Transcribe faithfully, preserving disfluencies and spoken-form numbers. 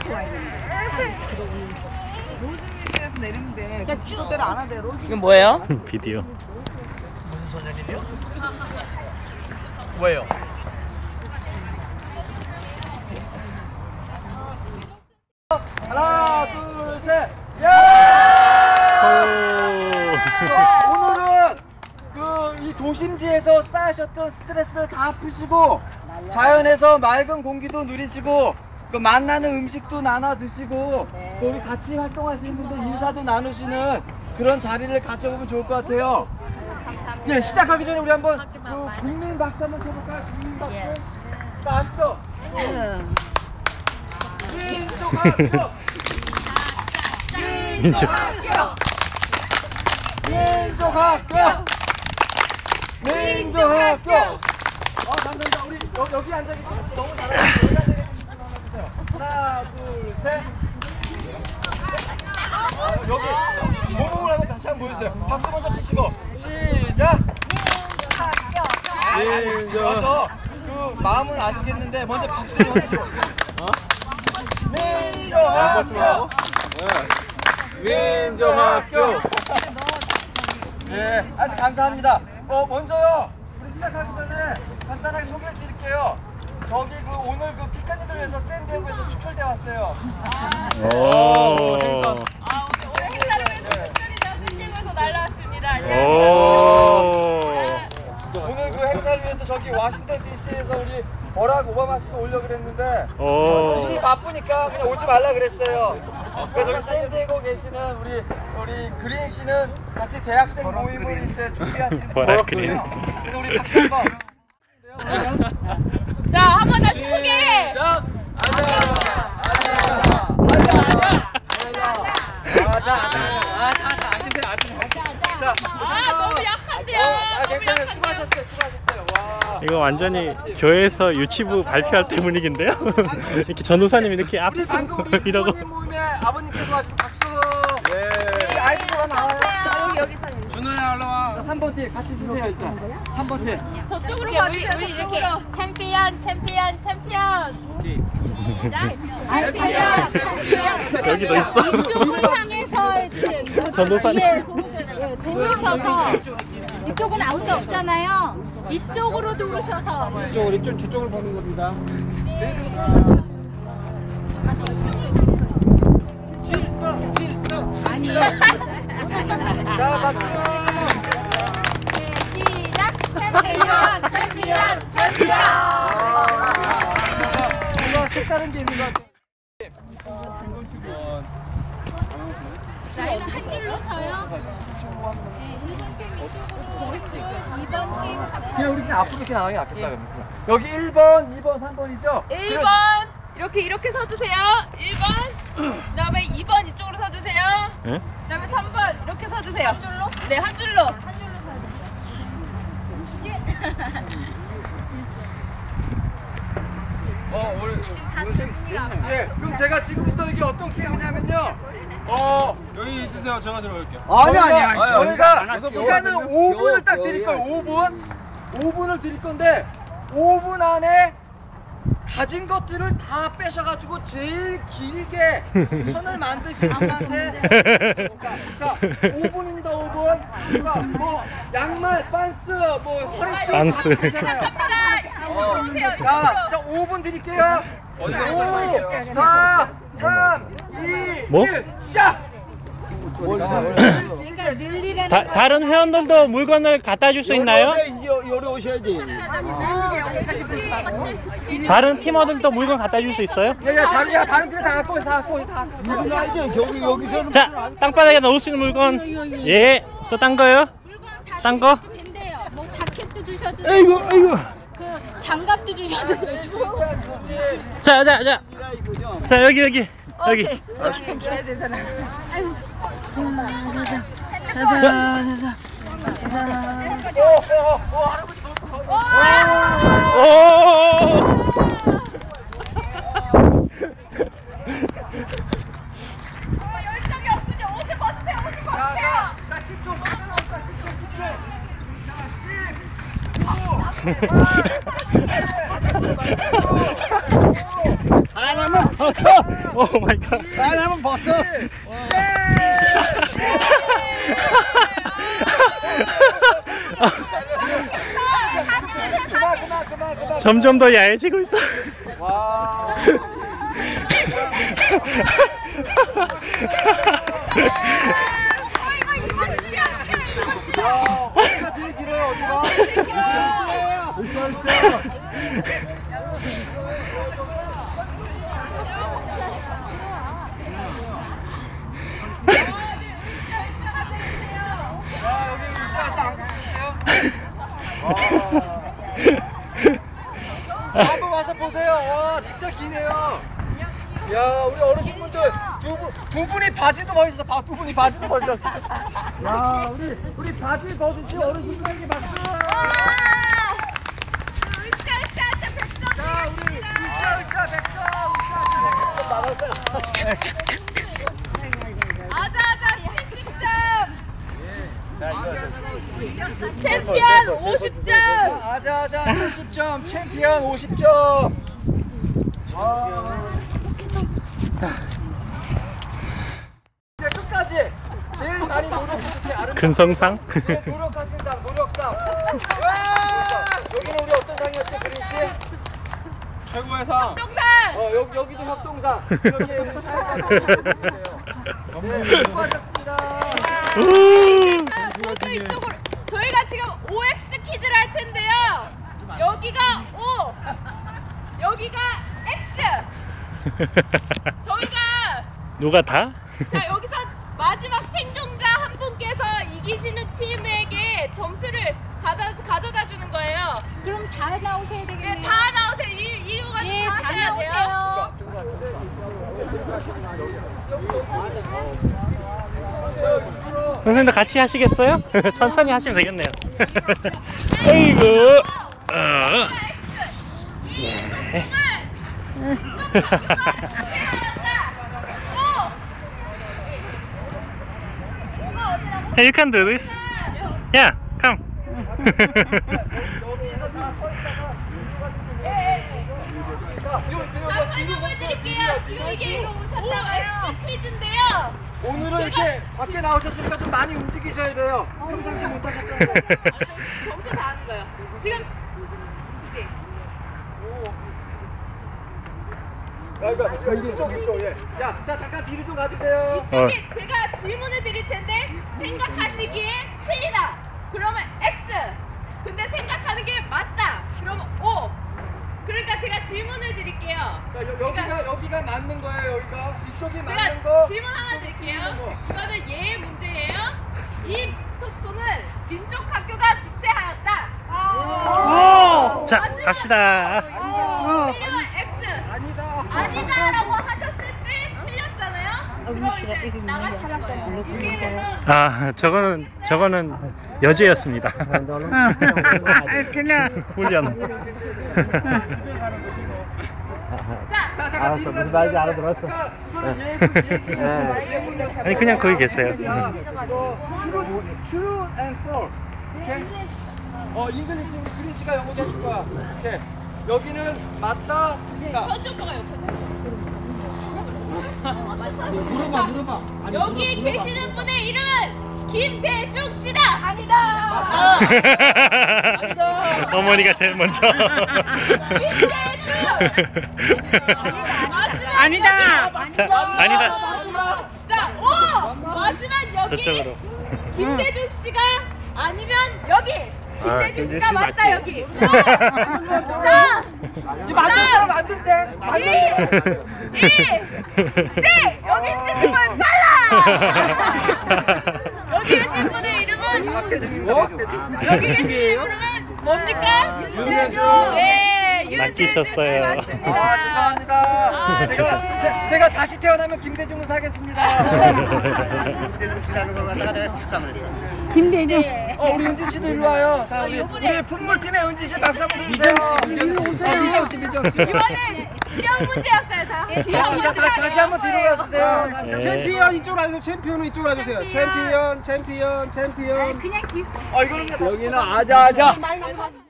로즈미리에서 내리는데 그대로 안 하대. 이건 뭐예요? 비디오. 무슨 소년이요? 왜요? 하나, 둘, 셋. 예! 오늘은 그 이 도심지에서 쌓으셨던 스트레스를 다 푸시고 자연에서 맑은 공기도 누리시고 그 만나는 음식도 나눠 드시고 또 우리 같이 활동하시는 분들 인사도 나누시는 그런 자리를 가져보면 좋을 것 같아요. 예, 시작하기 전에 우리 한번 그 국민 박수 한번 쳐볼까요? 국민 박수. 자, 아시죠? 민족학교! 민족. 민족학교! 민족학교! 어, 감사합니다. 우리 여, 여기 앉아 계시면 너무 잘하시고 여기 앉아 계시면 나눠주세요. 하나, 둘, 셋. 아, 여기 모범을 한번 같이 한번 보여주세요. 박수 먼저 치시고 시작! 민족. 먼저 그 마음은 아시겠는데 먼저 박수 좀 해주세요. 어? 민족학교! 민족학교! 예, 아주 감사합니다. 어, 먼저요, 우리 시작하기 전에 간단하게 소개를 드릴게요. 저기 그 오늘 그 피카님을 위해서 샌디에고에서 축출돼 왔어요. 오. 행사. 아, 오늘 오늘 행사를 위해서 특별히 샌디에고에서 날라왔습니다. 오. 오늘 그 행사를 위해서 저기 워싱턴 디씨에서 우리 버락 오바마 씨도 오려 그랬는데 오. 일이 바쁘니까 그냥 오지 말라 그랬어요. 그래서 저기 샌디에고 계시는 우리 우리 그린 씨는 같이 대학생 모임을 이제 준비하시는 버락 그린. 그래서 우리 박수 한번. 자, 한 번 다시 크게. 시작. 앉아. 앉아. 앉아. 앉아. 앉아. 앉아. 앉으세요. 앉으세요. 자, 아, 너무 약한데요. 아, 괜찮아요. 수고하셨어요. 수고하셨어요. 와. 이거 완전히 교회에서 유치부 발표할 때 분위기인데요? 이렇게 전도사님이 이렇게 앞에서 우리 방금 우리 이러고. 부모님 모임에 아버님께서 하신 박수. 예. 아이들과 나와요. 여기 여기 사진. 준호야 올라와. 삼 번 뒤에 같이 서세요 일단. 삼 번 뒤에. 저쪽으로 봐주세요. 우리 이렇게 챔피언, 챔피언, 챔피언. 여기도 있어. 이쪽을 향해서 해주세요. 전도사님. 예, 도우셔서 이쪽은 아무도 없잖아요. 이쪽으로 도우셔서. 이쪽으로 이쪽 저쪽을 보는 겁니다. 질서 질서 아니. 자 박수. 네, 시작. 챔피언, 챔피언, 챔피언. 뭔가 색다른 게 있는 것 같아. 나이는 한 줄로 서요. 네, 일 번 팀 이쪽으로, 이 번 팀 삼 번. 그냥 우리 그냥 앞으로 이렇게 나가는 게 낫겠다. 그러면. 여기 일 번, 이 번, 삼 번이죠? 일 번 이렇게 이렇게 서주세요. 일 번. 그다음에 이 번 이쪽으로 서주세요. 예? 그다음에 삼 번 이렇게 서주세요. 한 줄로? 네, 한 줄로. 한 줄로 서주세요. 어, 오늘 예, 그럼 제가 지금부터 이게 어떤 게임이냐면요. 어, 여기 있으세요. 제가 들어갈게요. 아니 아니 아니. 아니, 저희가 아니, 시간은 아니, 오 분을 딱 여- 드릴 여- 거예요. 오 분. 오 분을 드릴 건데 오 분 안에 가진 것들을 다 빼셔가지고 제일 길게 선을 만드신 분한테 자 오 분입니다. 오 분. 그러니까 뭐 양말, 반스, 뭐 허리띠 반스. 이쪽으로 오세요. 자, 자 오 분 드릴게요. 오, 사, 삼, 이, 뭐? 일, 시작! 다, 다른 회원들도 물건을 갖다 줄 수 있나요? 여기 오셔야지. 다른 팀원들도 물건 갖다 줄 수 있어요? 야, 야, 다른, 야, 다른 데다 갖고, 다 갖고, 다. 여기, 여기서는. 자, 땅바닥에 넣을 수 있는 물건. 예, 또 딴 거요? 딴 거? 된대요. 뭐 자켓도 주셔도 되고. 아이고, 아이고. 그 장갑도 주셔도 되고. 자, 자, 자. 자, 여기, 여기. 여기. 줘야 되잖아. 오, 오, 오, 할아버지 너. 오! 열정이 없군요. 옷을 벗으세요. 옷을 벗으세요. 자, 자, 십 초, 자, 십 초, 십 초. 자, 십, 구, 팔, 칠, 오, 하나만 버텨. 오 마이 갓. 하나만 버텨. 그만 그만 그만 그만. 점점 더 야해지고 있어. 와. 야, 어디가 제일 길어요? 어디가? 으쌰 으쌰. 야, 여기 으쌰으쌰 안 보이세요? 한번 와서 보세요. 와, 진짜 기네요. 야, 우리 어르신분들 두, 분, 두 분이 바지도 벗으셨어. 바, 두 분이 바지도 벗으셨어. 야, 우리 우리 바지 벗으신 어르신분에게 박수. 자, 우리 으쌰으쌰 백 점, 으쌰으쌰 백 점. 아자아자 칠십 점. 챔피언 오십 점. 아자아자 칠십 점, 챔피언 오십 점. 이제 끝까지 제일 많이 노력해주세요. 아름다운 근성상? 제일 노력하신 상, 노력상. 와! 여기는 우리 어떤 상이었죠, 그린 씨? 최고의 상. 동상. 어, 여기 여기도 협동상. 이렇게 우리 사회가 네, 수고하셨습니다. 자, 모두 이쪽으로. 저희가 지금 오엑스 퀴즈를 할 텐데요. 여기가 O, 여기가 X. 저희가 누가 다? 자 여기서 마지막 생존자 한 분께서 이기시는 팀에게 점수를 가져, 가져다 주는 거예요. 그럼 다 나오셔야 네, 되겠네요. 다 나오세요. 이, 이유가 예, 다 하셔야 돼요. 선생님도 같이 하시겠어요? 천천히 하시면 되겠네요. 어이구. 어. 예. Hey, you can do this. Yeah, come. 자, 설명을 드릴게요. 지금 이게 이로 오셨잖아요. 퀴즈인데요. 오늘은 이렇게 밖에 나오셨으니까 좀 많이 움직이셔야 돼요. 평상시 못 하셨던 거. 점수 다 하는 거예요. 지금 네. 야, 이거 이쪽 이쪽 예. 야, 자 잠깐 뒤로 좀 가주세요. 어. 저기 제가 질문을 드릴 텐데 생각하시기에 틀리다. 그러면 X. 근데 생각하는 게 맞다. 그러면 O. 그러니까 제가 질문을 드릴게요. 자, 여, 여기가 여기가 맞는 거예요. 여기가 이쪽이 맞는 제가 거. 질문 하나 이쪽이 드릴게요. 틀린 거. 이거는 예의 문제예요. 이 소품은 민족학교가 주최하였다. 자, 갑시다. 틀리면 X. 아니다. 아니다라고 하셨을 때 틀렸잖아요. 그럼 이제 나가시는 거예요. 여기는 아, 저거는 저거는 여제였습니다. 훈련. 자, 자, 잠깐 알았어, 뒤로 무슨 가주세요. 말인지 알아들었어. 그러니까 이거는 예의 예의 문제. 아니 그냥 거기 계세요. 자, 어, true, true and false. 오케이? 어, 잉글리시 그린 씨가 영어 해줄 거야. 오케이. 여기는 맞다, 틀리다. 현주 오빠가 옆에서. 물어봐 물어봐. 여기 계시는 분의 이름은 김대중 씨다. 아니다. 어머니가 제일 먼저. 아니다. 자, 아니다. 자, 오 마지막 여기 저쪽으로. 김대중 씨가 아니면 여기. 아, 김대중 김대중 씨가 맞다 맞지? 여기. 자, 맞는 사람 맞는데. 이, 이, 네 여기 있는 분 달라. 여기 계신 분의 이름은 여기 계신 이름은 뭡니까? 윤대중. 네, 윤대중 씨 맡기셨어요. 맞습니다. 아, 죄송합니다. 아, 제가, 죄송합니다. 제, 제가 다시 태어나면 김대중을 사겠습니다. 김대중 씨라는 걸 갖다가 내가 착각을 했어. 김대중. 네. 어, 우리 은진 씨도 일로 와요. 자, 우리, 우리 풍물팀의 은진 씨 박수 한번 주세요. 미정 씨, 미정 씨, 미정 씨. 이번에 시험 문제였어요. 다. 아, 자, 다, 다시 한번 뒤로 가주세요. 다시. 네. 챔피언 이쪽으로 와주세요. 챔피언은 이쪽으로 와주세요. 챔피언, 챔피언, 챔피언. 그냥 기. 어, 이거는 그냥 다시 여기는 아자아자.